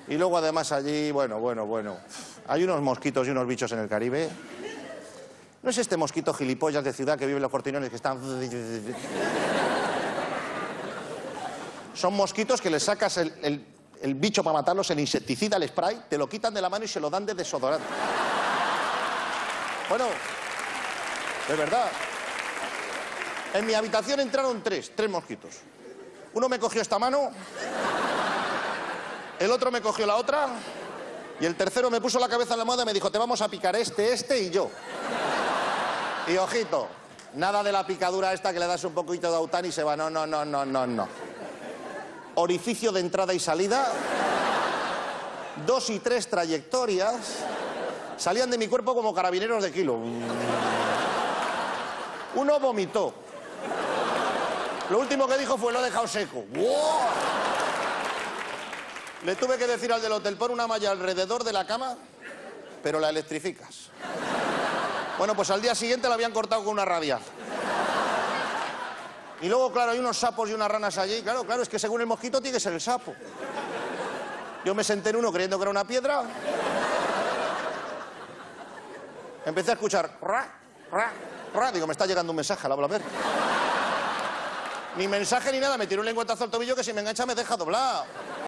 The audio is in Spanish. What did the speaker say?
Y luego además allí, bueno. Hay unos mosquitos y unos bichos en el Caribe. ¿No es este mosquito gilipollas de ciudad que vive en los cortinones que están... Son mosquitos que le sacas el bicho para matarlos, el insecticida, el spray, te lo quitan de la mano y se lo dan de desodorante. Bueno, de verdad. En mi habitación entraron tres mosquitos. Uno me cogió esta mano, el otro me cogió la otra y el tercero me puso la cabeza en la almohada y me dijo, te vamos a picar este y yo. Y ojito, nada de la picadura esta que le das un poquito de aután y se va. No. Orificio de entrada y salida, 2 y 3 trayectorias, salían de mi cuerpo como carabineros de kilo. Uno vomitó. Lo último que dijo fue, lo he dejado seco. ¡Wow! Le tuve que decir al del hotel, pon una malla alrededor de la cama, pero la electrificas. Bueno, pues al día siguiente la habían cortado con una radial. Y luego, claro, hay unos sapos y unas ranas allí. Claro, es que según el mosquito tiene que ser el sapo. Yo me senté en uno creyendo que era una piedra. Empecé a escuchar... Digo, me está llegando un mensaje, la habla a ver. Ni mensaje ni nada, me tiró un lengüetazo al tobillo que si me engancha me deja doblado.